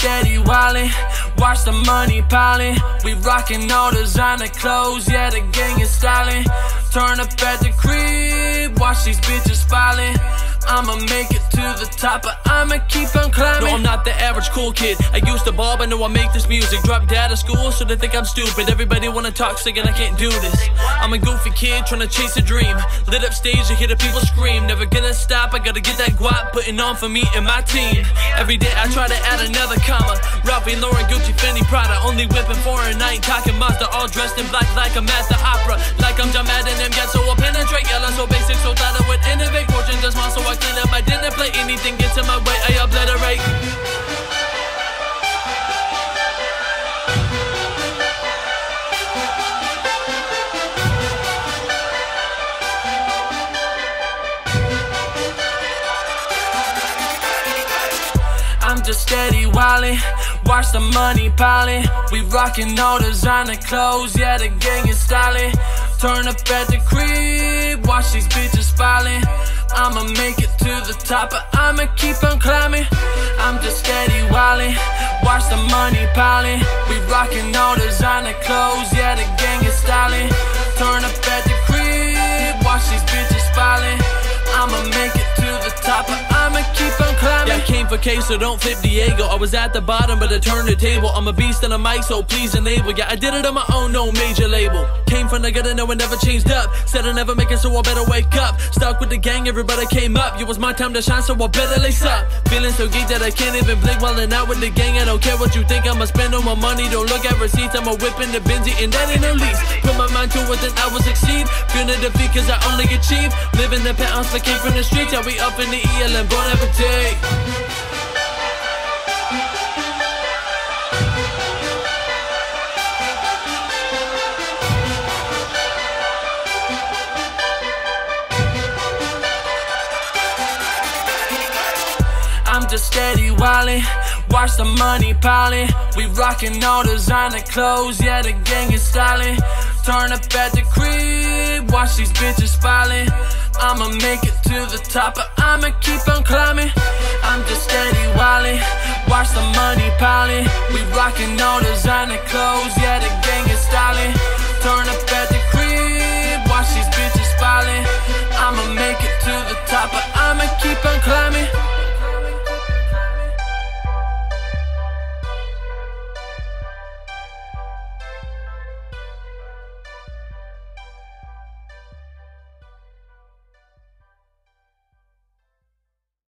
steady wildin', watch the money piling. We rockin' all designer clothes, yeah, the gang is styling. Turn up at the crib, watch these bitches filing. I'ma make it to the top, but I'ma keep on climbing. No, I'm not the average cool kid. I used to ball, but know I make this music. Dropped out of school, so they think I'm stupid. Everybody wanna talk sick and I can't do this. I'm a goofy kid trying to chase a dream. Lit up stage to hear the people scream. Never gonna stop, I gotta get that guap. Putting on for me and my team. Every day I try to add another comma. Ralph Lauren, Gucci, Fendi, Prada. Only whipping foreign, I ain't talking Mazda. All dressed in black like I'm at the opera. Like I'm John Madden, them guys, so I'll penetrate. Yellow, so basic, so thought I would innovate. Fortune just small, so I clean up my dinner plate. Anything gets in my way, I obliterate. I'm just steady wildin', watch the money piling. We rockin' all designer clothes, yeah, the gang is styling. Turn up at the crib, watch these bitches filing. I'ma make it to the top, but I'ma keep on climbing. I'm just steady wildin', watch the money piling. We rockin' all designer clothes, yeah, the gang is styling. Turn up at the crib, watch these bitches filing. I'ma make it to the top, but I'ma keep on climbing. Yeah, I came for K, so don't flip Diego. I was at the bottom, but I turned the table. I'm a beast on a mic, so please enable. Yeah, I did it on my own, no major label. Came from the gutter, no one never changed up. Said I never make it, so I better wake up. Stuck with the gang, everybody came up. It was my time to shine, so I better lace up. Feeling so geek that I can't even blink while I'm out with the gang. I don't care what you think, I'ma spend all my money. Don't look at receipts, I'ma whip in the Benzie, and that ain't no lease. Put my mind to it, then I will succeed. Feeling defeat, cause I only achieve. Living the penthouse, I came from the streets. Yeah, we up in the EL and Bon Appetit. I'm just steady wildin', watch the money piling. We rockin' all designer clothes, yeah, the gang is styling. Turn up at the crib, watch these bitches filing. I'ma make it to the top, but I'ma keep on climbing. I'm just steady wildin', watch the money piling. We rockin' all designer clothes, yeah, the gang is styling. Turn up at the crib, watch these